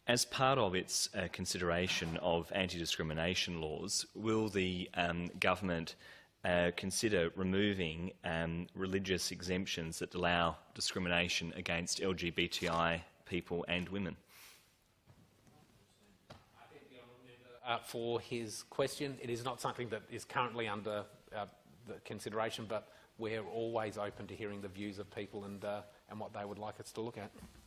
As part of its consideration of anti-discrimination laws, will the government consider removing religious exemptions that allow discrimination against LGBTI people and women? I thank the honourable member for his question. It is not something that is currently under the consideration, but we're always open to hearing the views of people and what they would like us to look at.